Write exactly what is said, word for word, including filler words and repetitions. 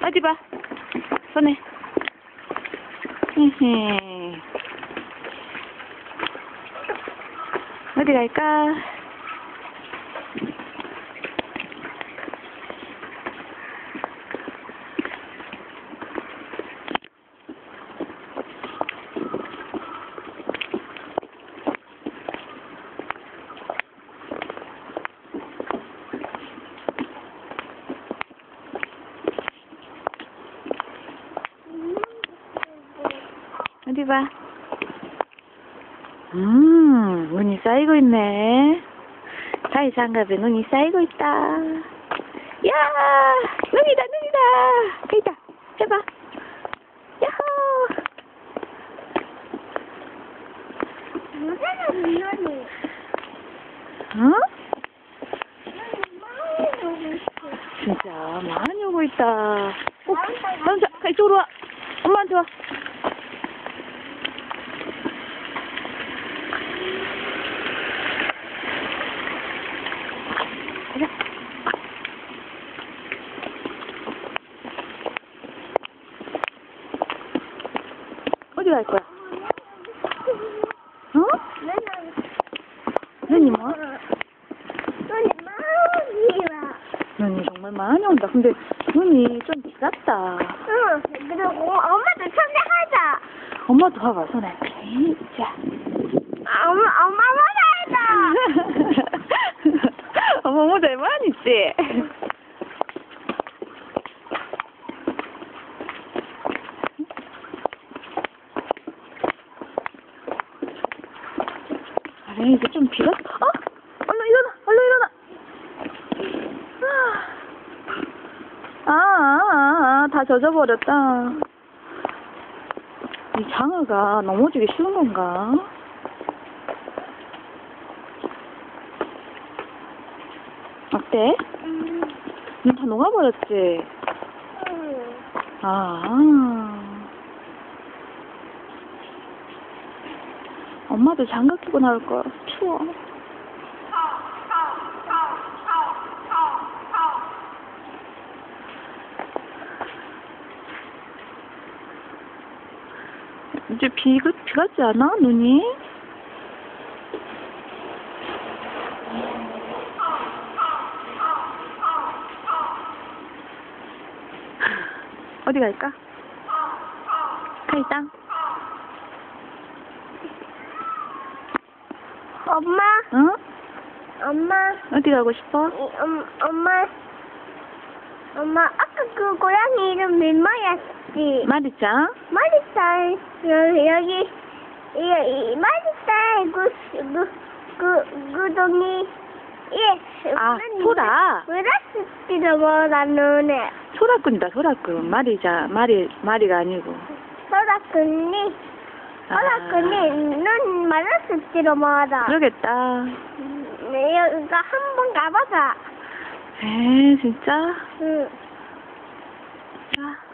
어디 봐. 손에. 히히. 어디 갈까? 어디 봐. 음, 눈이 쌓이고 있네. 다이 장갑에 눈이 쌓이고 있다. 야, 눈이다, 눈이다. 여기다, 해봐. 야호. 무슨 눈이? 어? 진짜 많이 오고 있다. 어, 남자, 이쪽으로 와. 엄마한테 와. 가자. 어디 갈 거야? 어? 눈이 뭐? 눈이 많이 와. 눈이 정말 많이 온다. 근데 눈이 좀 비쌌다. 응. 그리고 엄마도 천재하자. 엄마도 봐봐, 손에. 자. 엄마 엄마 모자이다. 엄마 모자 많이 있지? 그래, 이제 좀 비가, 어? 얼른 일어나, 얼른 일어나. 아, 아, 아, 아, 다 젖어버렸다. 이 장어가 넘어지기 쉬운 건가? 어때? 음. 눈 다 녹아버렸지? 응. 아. 엄마도 장갑 끼고 나올 거 추워. 이제 비, 비 같지 않아? 눈이? 어디 갈까? 카이짱? 엄마, 응? 엄마, 어디 가고 싶어? 이, 엄, 엄마, 엄마, 아까 그 고양이 이름 민마였지? 마리짱? 마리살, 여기, 여기, 이, 이, 마리살, 그, 그, 그, 그 동이, 예. 아, 소라. 왜라스티로 뭐라 눈에. 소라꾼이다, 소라꾼. 마리자, 마리, 마리가 아니고. 소라꾼이, 소라꾼이 눈 말라스티로 뭐라. 그러겠다. 여기가 한 번 가봐서. 에, 진짜? 응. 자.